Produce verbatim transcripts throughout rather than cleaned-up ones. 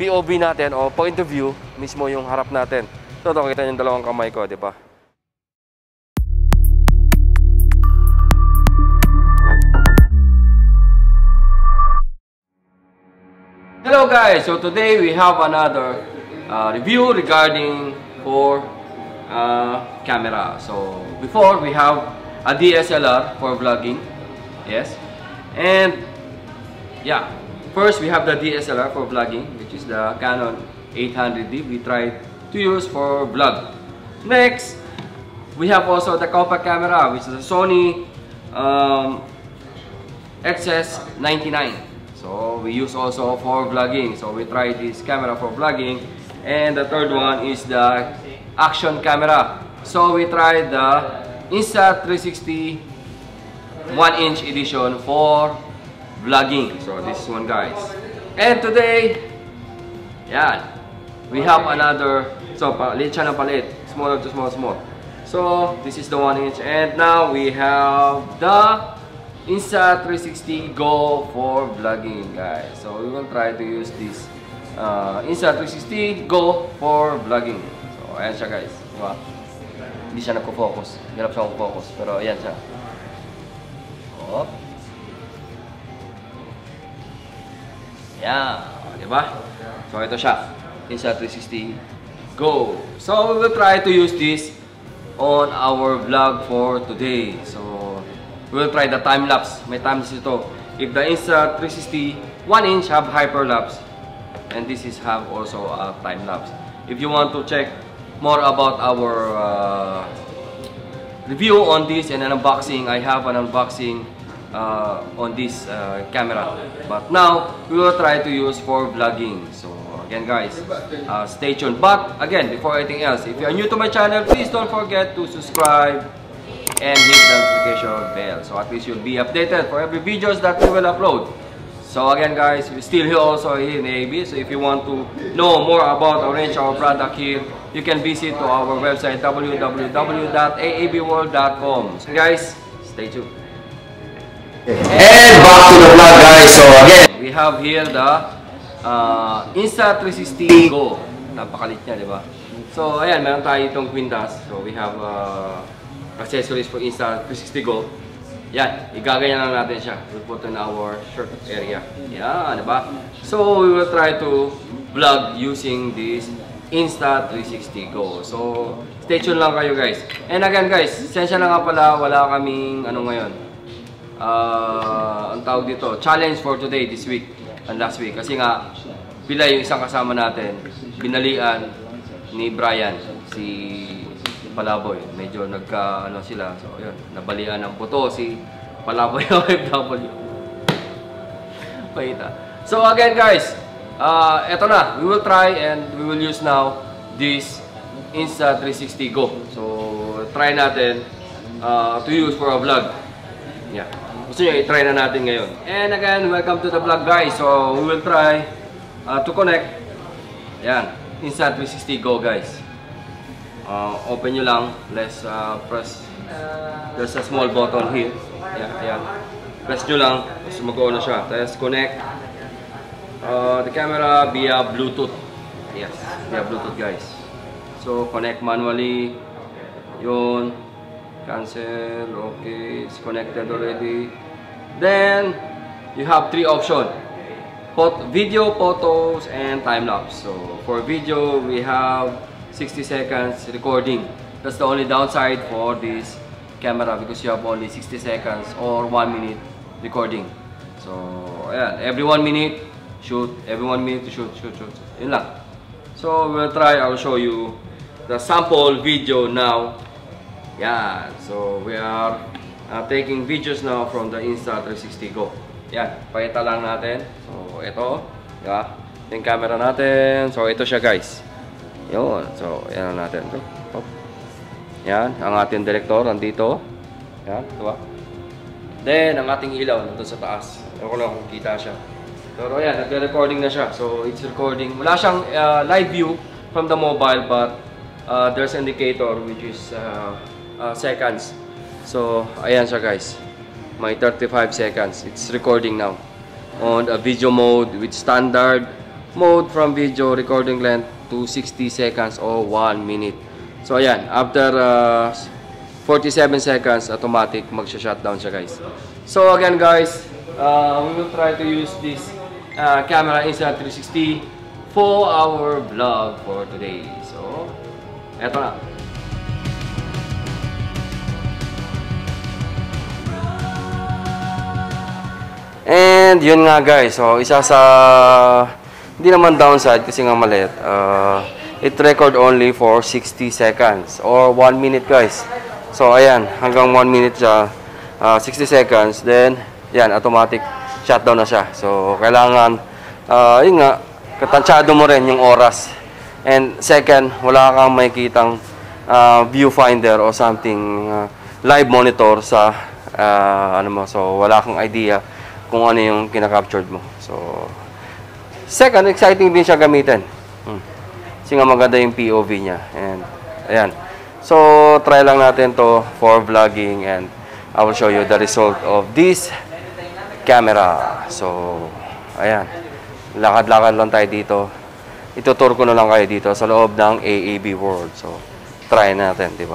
P O V natin o point of view, mismo yung harap natin. So, ito, kita yung dalawang kamay ko, di ba? Hello guys! So today we have another uh, review regarding for uh, camera. So before we have a D S L R for vlogging, yes, and yeah, first we have the D S L R for vlogging, which is the Canon eight hundred D. We tried to use for vlog. Next, we have also the compact camera, which is a Sony um, X S ninety-nine. So we use also for vlogging. So we tried this camera for vlogging, and the third one is the action camera. So we tried the Insta three sixty one inch edition for vlogging. So this one, guys. And today, yeah, we have another. So palit siya ng palit, smaller to small, small. So this is the one inch, and now we have the Insta three sixty Go for vlogging, guys. So we will try to use this uh, Insta three sixty Go for vlogging. So ayan siya, guys. Diba? Hindi siya nagko-focus. Hirap siya mag-focus. Pero ayan siya. Oh. Ayan. Diba? So ito siya. Insta three sixty Go. So we will try to use this on our vlog for today. So we will try the time lapse. May time lapse ito. If the Insta three sixty one inch have hyperlapse, and this is have also a time lapse. If you want to check more about our uh, review on this and an unboxing, I have an unboxing uh, on this uh, camera. But now we will try to use for vlogging. So again, guys, uh, stay tuned. But again, before anything else, if you are new to my channel, please don't forget to subscribe and hit the notification bell, so at least you'll be updated for every videos that we will upload. So again, guys, we're still here also here in A A B. So if you want to know more about our range, our product here, you can visit to our website w w w dot a a b world dot com. So guys, stay tuned. And back to the vlog, guys. So again, we have here the uh, Insta three sixty Go. Napakalit niya, di ba? So ayan, meron tayo itong Quintas. So we have uh, accessories for Insta three sixty Go. Yan, igaganyan lang natin siya. We'll put in our shirt area. Yan, diba? So, we will try to vlog using this Insta three sixty Go. So, stay tuned lang kayo, guys. And again, guys, sensya na nga pala, wala kaming, ano ngayon, uh, ang tawag dito, challenge for today, this week, and last week. Kasi nga, pila yung isang kasama natin, binalian ni Brian, si Palaboy. Medyo nagka ano sila. So yun, nabalian ng puto si Palaboy O F W. Paita. So again, guys, uh, eto na. We will try and we will use now this Insta three sixty Go. So try natin uh, to use for a vlog. Yeah. Gusto nyo, i-try na natin ngayon. And again, welcome to the vlog, guys. So we will try uh, to connect. Yan, Insta three sixty Go, guys. Uh, open nyo lang, let's uh, press, there's a small button here, ayan, ayan. Press nyo lang, tapos mag-on na siya, tapos connect uh, the camera via Bluetooth. Yes, via Bluetooth, guys. So connect manually, yun, cancel, okay, it's connected already. Then you have three options: video, photos, and time-lapse. So for video, we have sixty seconds recording. That's the only downside for this camera, because you have only sixty seconds or one minute recording. So yeah, every one minute shoot, every one minute to shoot, shoot, shoot. Yun lang. So we'll try. I'll show you the sample video now. Yeah. So we are uh, taking videos now from the Insta three sixty Go. Yan, pakita lang natin. So ito, yeah, yung camera natin. So ito siya, guys. Yun. So, yan natin. Hop. Yan. Ang ating director nandito. Yan. Diba? Then, ang ating ilaw nandun sa taas. Ewan ko lang kung kita siya. Pero yan. Nagre-recording na siya. So, it's recording. Wala siyang uh, live view from the mobile, but uh, there's indicator which is uh, uh, seconds. So, ayan siya, guys. May thirty-five seconds. It's recording now. On a video mode with standard mode from video recording length to sixty seconds or one minute. So ayan, after uh, forty-seven seconds, automatic magsha-shutdown siya guys. So again guys, uh, we will try to use this uh, camera Insta three sixty for our vlog for today. So, eto na. And yun nga guys, so isa sa hindi naman downside kasi nga maliit. Uh, it record only for sixty seconds or one minute guys. So ayan, hanggang one minute siya, uh, sixty seconds, then yan, automatic shutdown na siya. So kailangan, uh, yun nga, katansyado mo rin yung oras. And second, wala kang makikitang uh, viewfinder or something, uh, live monitor sa, uh, ano mo, so wala kang idea kung ano yung kinakaptured mo. So second, exciting din siya gamitin. Hmm. Kasi nga maganda yung P O V niya. And ayan. So, try lang natin to for vlogging and I will show you the result of this camera. So, ayan. Lakad-lakad lang tayo dito. Itutur ko na lang kayo dito sa loob ng A A B World. So, try natin, di ba?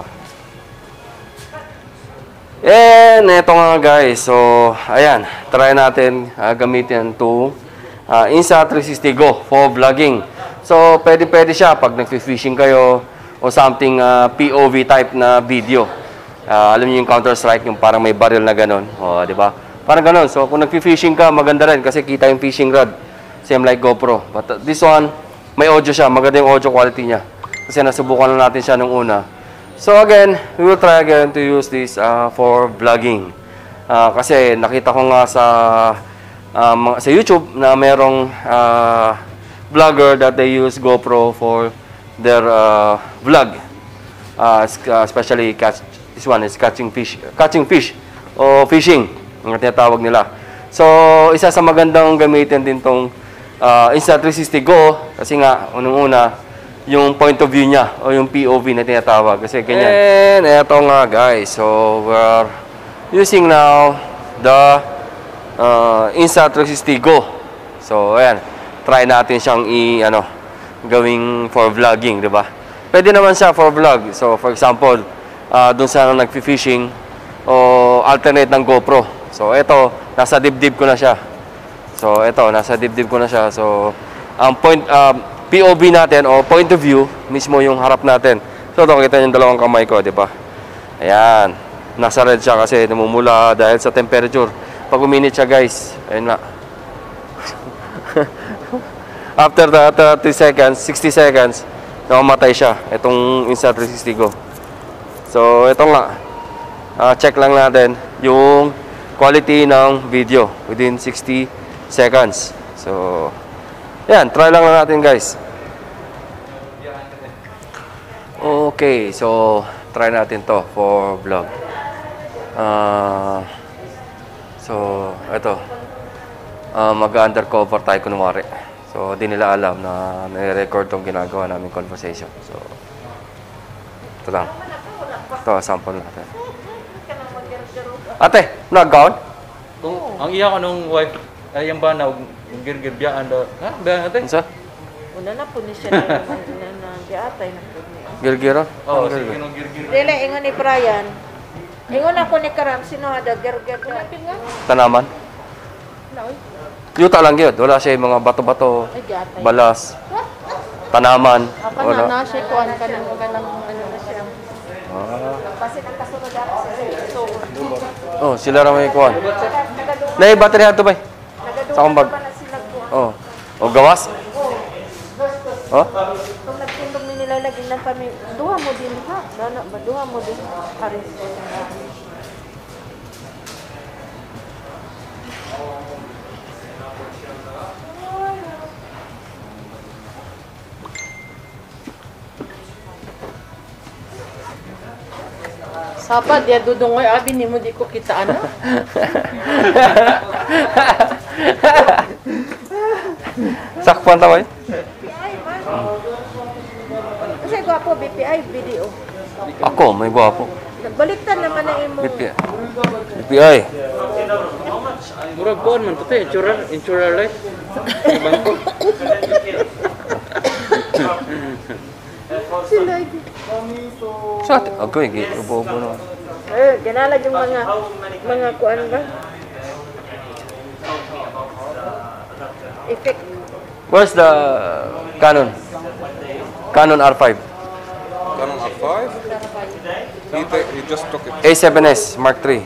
And, eto nga guys. So, ayan. Try natin uh, gamitin to uh, Insta three sixty Go for vlogging. So, pwede-pwede siya pag nag-fishing kayo o something uh, P O V type na video. Uh, alam niyo yung Counter-Strike, yung parang may barrel na ganun. O, di ba? Parang ganun. So, kung nag-fishing ka, maganda rin kasi kita yung fishing rod. Same like GoPro. But uh, this one, may audio siya. Maganda yung audio quality niya. Kasi nasubukan na natin siya nung una. So, again, we will try again to use this uh, for vlogging. Uh, kasi nakita ko nga sa, um, sa YouTube na merong uh, vlogger that they use GoPro for their uh, vlog, uh, especially catch, this one is catching fish, catching fish o fishing, ang tinatawag nila. So, isa sa magandang gamitin din tong uh, Insta three sixty Go kasi nga, unang-una, yung point of view niya o yung P O V na tinatawag kasi ganyan. And eto nga guys, so we're using now the uh, Insta three sixty Go. So, ayan, try natin siyang i, ano, gawing for vlogging, di ba? Pwede naman siya for vlog. So, for example, uh, dun sa nag-fishing o alternate ng GoPro. So, ito, nasa dibdib ko na siya. So, ito, nasa dibdib ko na siya. So, ang point, uh, P O V natin o point of view, mismo yung harap natin. So, ito, kita yung dalawang kamay ko, di ba? Ayan. Nasa red siya kasi namumula dahil sa temperature. Pag uminit siya, guys, ayun na. After the thirty seconds, sixty seconds, namamatay siya. Itong Insta three sixty Go. So, ito nga. Uh, check lang natin yung quality ng video within sixty seconds. So, yan. Try lang natin, guys. Okay. So, try natin to for vlog. Uh, so, ito. Uh, mag-undercover tayo kunwari. So, di nila alam na nire-record tong ginagawa namin conversation. So, ito lang. Ito, sample natin. Ate, nag-gown? Kung ang iya ko nung wife, ay yung ba na girgirbiyaan daw. Ha? Ba ate? Ano? Una na po ni siya na nang giatay na po niya. Girgira? Oo, oh, sige nung girgir. Dili, ingon ni Brian. Ingon ako ni Karam, sino hada gerger na. Tanaman? Yuta lang yun. Wala siya yung mga bato-bato, balas, tanaman. Ako wala. na, na siya kuhan ka ng ganang ano na siya. Ah. Kasi ang kasunod ako sa so, Oh, sila raw may kuhan. Nay, battery hato ba? Sa akong bag. Oh. O gawas? Oh? Kung nagtindog ni nilalagin ng kami, duha mo din ha? Dana ba? Duha mo din. Paris. Sapa, dia dudungoy, abi ni mo di ko kita ano? Sakpan taway? Kasi gwapo, B P I, video. Ako, may gwapo. Nagbaliktad naman na imo. B P I. B P I. Murag kuan man puti, insurer, insurer life. Bangko. Sila. Sa atin. Ako eh, ubo-ubo naman. Eh, ganalag yung mga, mga kuan ba? Effect. Where's the Canon? Canon R five. Canon R five? He, ta- he just took it. A seven S Mark three.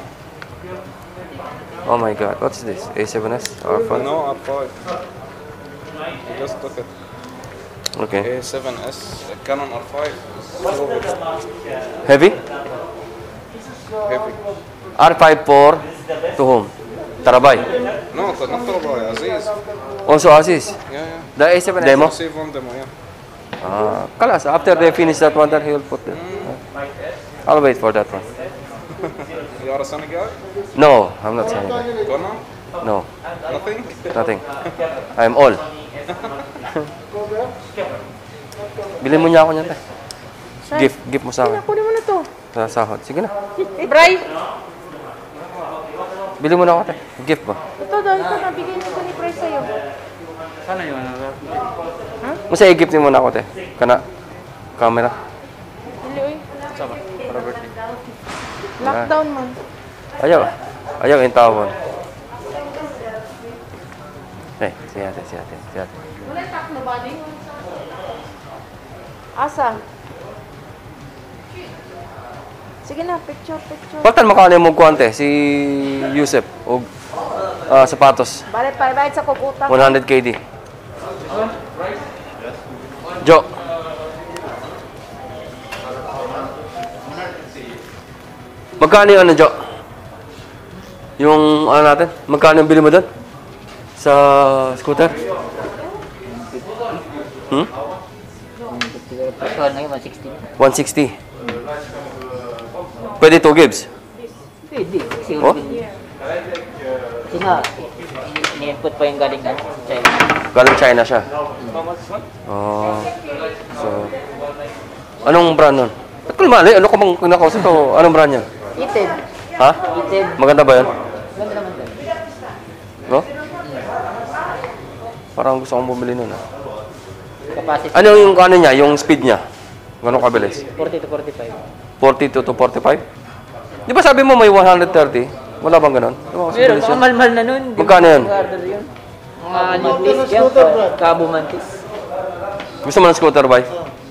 Oh my god, what's this? A seven S R five? No, R five. He just took it. Okay. A seven S, Canon R five. Heavy? Heavy. R five for to whom? Tarabay. No, not Tarabai, Aziz. Also Aziz. Yeah, yeah. The A seven S demo? Save on demo, yeah. Ah, kalas. After they finish that one, then he'll put it. I'll wait for that one. You are a Sunny guy? No, I'm not saying that. Conan? No, Nothing? nothing. I'm all. Bilhin mo niya ako niyan, te. Gift, gift mo sa akin. Kunin mo na to. Sa sahod. Sige na. Bray! Bilhin mo na ako, te. Gift ba? Ito daw, ito nabigay nito ni Bray sa'yo. Sana yung ano. Masa i-gift mo na ako, te. Kana. Camera. Dili, uy. Sama. Para birthday. Lockdown man. Ayaw. Ayaw yung tawon. Eh, siya, te, siya, te, siya, te. Wala takno ba din? Asa? Sige na, picture, picture. Bakit makano yung mugkuhan, te? Si Yusef. O ah, sapatos. Bale, pare-bayad sa kukuta. one hundred K D. Jo. Magkano yung ano, Jo? Yung ano natin? Magkano yung bili mo doon? Sa scooter? Hmm? one sixty. Pwede two gives? Pwede. Kasi Oh? Kasi nga, ni-input pa yung galing na China. Galing China siya. Oh. So, anong brand nun? Ba't ko mali? Ano ko bang kinakausap ko? Anong brand niya? Itin. Ha? Itin. Maganda ba yun? Ganda naman doon. No? Parang gusto kong bumili nun ah. Capacity. Ano yung ano niya? Yung speed niya? Gano'ng kabilis? forty to forty-five. forty-two to forty-five? Di ba sabi mo may one thirty? Wala bang ganon? Di ba, mas Meron, mabilis mga yun? malmal na nun. Magkano yun? Mag-order yun. Mga mantis yan. Cabo mantis. Gusto mo ng scooter, bay?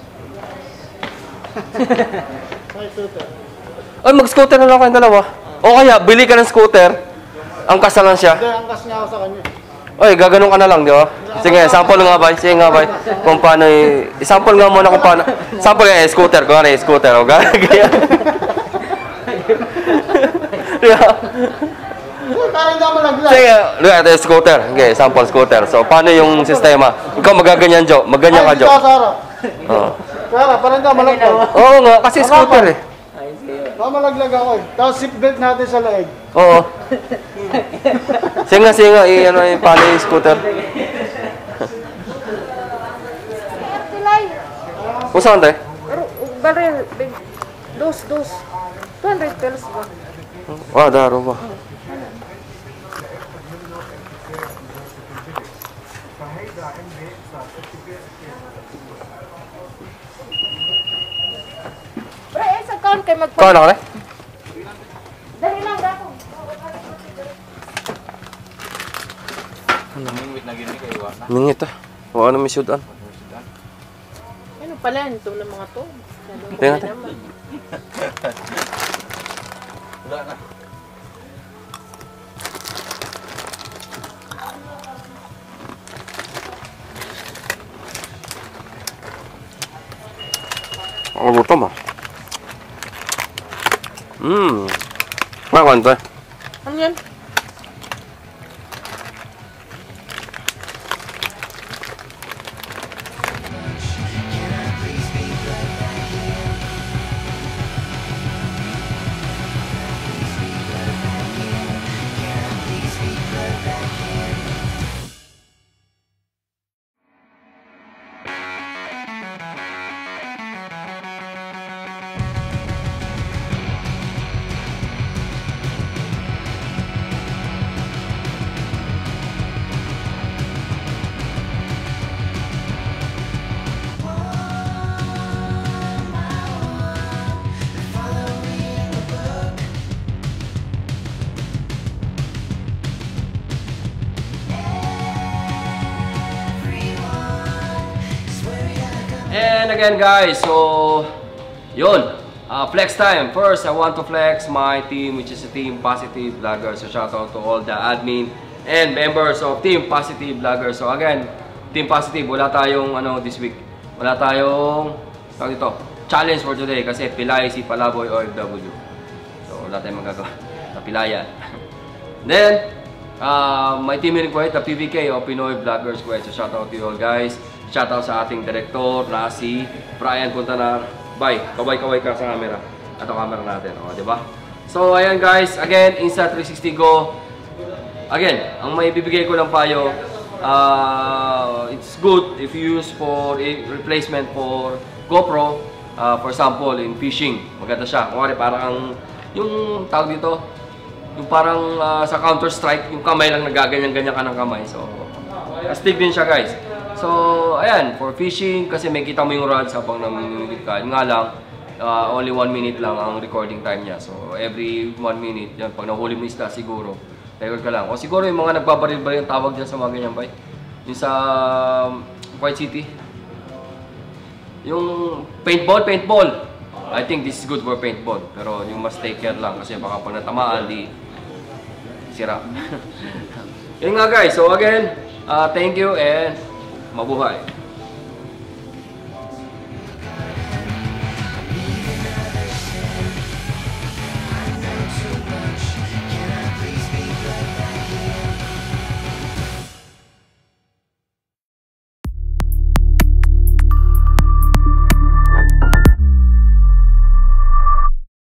Ay, mag-scooter na lang kayong dalawa. O kaya, bili ka ng scooter, angkas na lang siya. Hindi, angkas niya ako sa kanya. Oy, gaganon ka na lang, di ba? Sige, sample nga, bay. Sige nga, bay. Kung paano i- i-sample nga muna kung paano. Sample nga, eh, scooter. Kung ano, eh, scooter. O, gaya. Yeah. Parang hindi ako malaglag. Sige, look at the scooter. Okay, sample scooter. So, paano yung sistema? Ikaw magaganyan, Jo. Maganyan ka, Ay, Jo. dito ako sa harap. Oo. Kaya, parang hindi ako malaglag. Oo nga, kasi scooter eh. Ay, sige. Baka malaglag ako eh. Tapos seatbelt natin sa leeg. Oo. Sige nga, sige nga. I, ano, yung paano yung scooter? Tilay. Kung saan tayo? Pero, baril, big. Dos, dos. two hundred pesos ba? Ah, daro ba? Bro, eh, sa account kay magpa... Kano ka na? Dali lang, gato. Mingwit na gini kayo na. Mingit ah. O ano may sudan? Ano pala, ito ng mga to. Tingnan natin. Wala na. Ako gutom ah. Hmm. Makakuan to eh. Ano yan? and again guys, so yun, uh, flex time. First, I want to flex my team, which is a Team Positive Vloggers. So shout out to all the admin and members of Team Positive Vloggers. So again, Team Positive, wala tayong ano this week. Wala tayong tawag dito, challenge for today kasi Pilay si Palaboy O F W. So wala tayong magagawa sa Pilayan. Then, uh, my team required the P V K o Pinoy Vloggers Squad. So shout out to you all guys. Shout out sa ating director na si Brian Puntanar. Bye. Kaway-kaway ka sa camera. Ato camera natin, o, di ba? So ayan guys, again, Insta three sixty Go. Again, ang may bibigay ko lang payo, uh, it's good if you use for a replacement for GoPro. Uh, for example, in fishing, maganda siya. Kung parang yung tawag dito, yung parang uh, sa Counter-Strike, yung kamay lang nagaganyan-ganyan ka ng kamay. So, astig din siya guys. So, ayan, for fishing, kasi may kita mo yung rods habang namimigit ka. Yun nga lang, uh, only one minute lang ang recording time niya. So, every one minute, yan, pag nahuli mo isda, siguro, record ka lang. O siguro yung mga nagbabaril-baril yung tawag dyan sa mga ganyan, bay. Yung sa um, White City. Yung paintball, paintball. I think this is good for paintball. Pero yung must take care lang kasi baka pag natamaan, di sira. Yun nga guys. So again, uh, thank you and mabuhay.